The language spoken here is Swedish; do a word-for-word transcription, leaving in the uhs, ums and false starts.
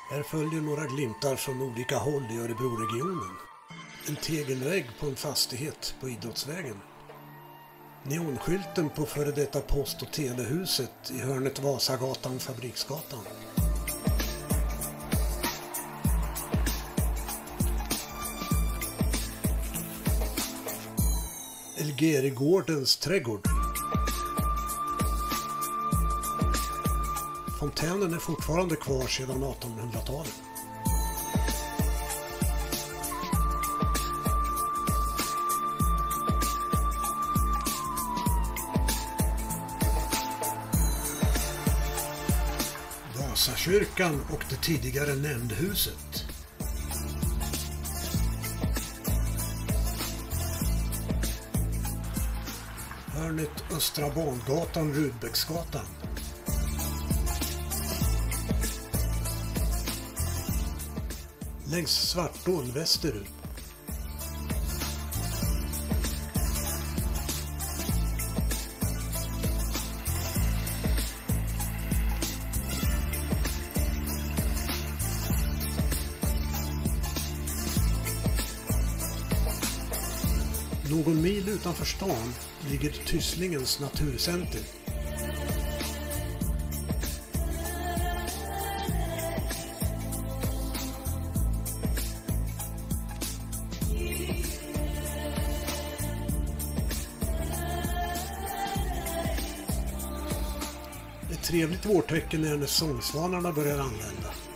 Här följer några glimtar från olika håll i Örebroregionen. En tegelvägg på en fastighet på Idrottsvägen. Neonskylten på före detta post- och telehuset i hörnet Vasagatan Fabriksgatan. Elgerigårdens trädgård. Fontänen är fortfarande kvar sedan artonhundratalet. Vasakyrkan och det tidigare nämndhuset. Hörnet Östra Bangatan, Rudbecksgatan. Längs Svartån västerut. Någon mil utanför stan ligger Tysslingens naturcenter. Ett trevligt vårtecken är när sångsvanarna börjar anlända.